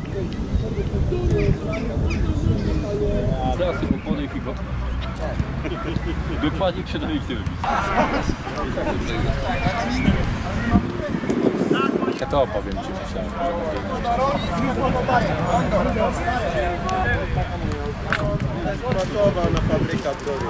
Teraz opony chyba. Dokładnie przynajmniej tyle. Ja to opowiem ci, myślałem, że jest pracowana fabryka drogi.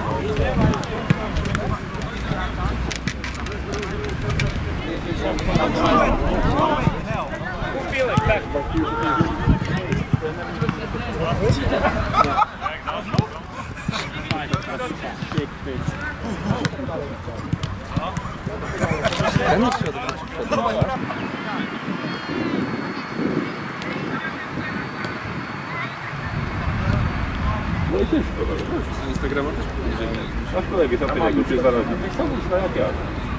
No i też z Instagrama też powiedzieli. A kolegi tam tego czy zarazem. Tak samo źle jak ja.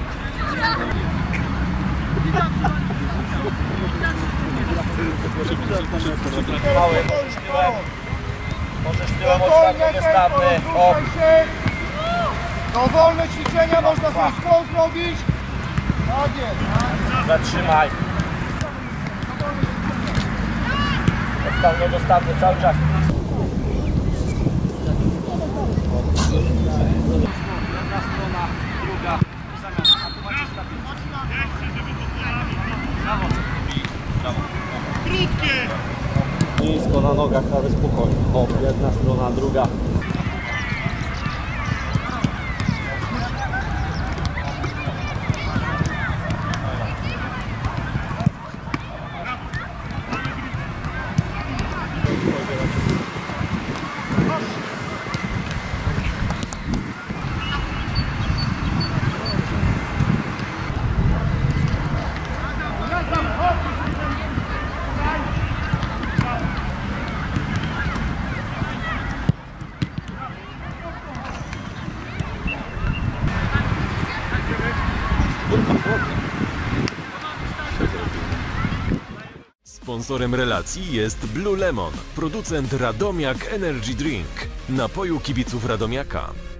Możesz tyłem ostatnio niestawny. Dowolne ćwiczenia można sobie skąd zrobić. Tak jest. Zatrzymaj. Ostatnio dostawny cały czas. Jedna strona, druga. Zamiast automatyczna piłka. Brawo. Brawo. Krótkie. Nisko na nogach, ale spokojnie. O, jedna strona, druga. Sponsorem relacji jest Blue Lemon, producent Radomiak Energy Drink, napoju kibiców Radomiaka.